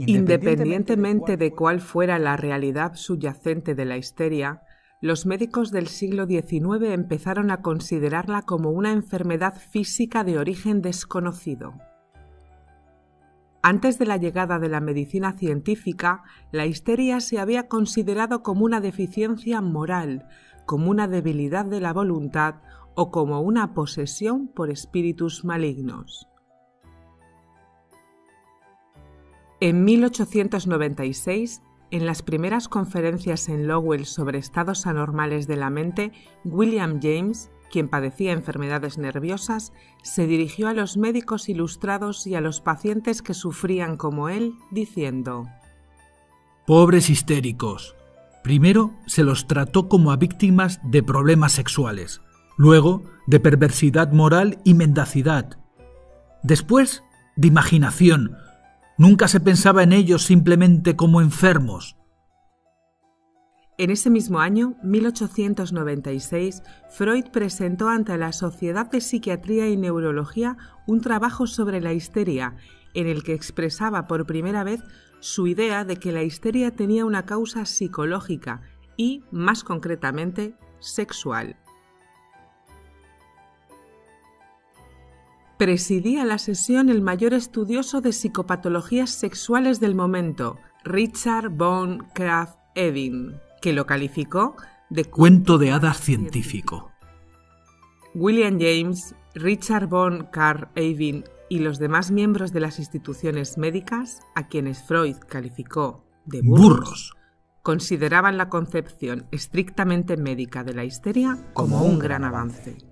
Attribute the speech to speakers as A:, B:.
A: Independientemente de cuál fuera la realidad subyacente de la histeria, los médicos del siglo XIX empezaron a considerarla como una enfermedad física de origen desconocido. Antes de la llegada de la medicina científica, la histeria se había considerado como una deficiencia moral, como una debilidad de la voluntad o como una posesión por espíritus malignos. En 1896, en las primeras conferencias en Lowell sobre estados anormales de la mente, William James, quien padecía enfermedades nerviosas, se dirigió a los médicos ilustrados y a los pacientes que sufrían como él, diciendo:
B: «Pobres histéricos. Primero se los trató como a víctimas de problemas sexuales, luego de perversidad moral y mendacidad, después de imaginación. Nunca se pensaba en ellos simplemente como enfermos».
A: En ese mismo año, 1896, Freud presentó ante la Sociedad de Psiquiatría y Neurología un trabajo sobre la histeria, en el que expresaba por primera vez su idea de que la histeria tenía una causa psicológica y, más concretamente, sexual. Presidía la sesión el mayor estudioso de psicopatologías sexuales del momento, Richard von Krafft-Ebing, que lo calificó de
B: cuento de hadas científico.
A: William James, Richard von Krafft-Ebing y los demás miembros de las instituciones médicas, a quienes Freud calificó de burros, consideraban la concepción estrictamente médica de la histeria como un gran avance.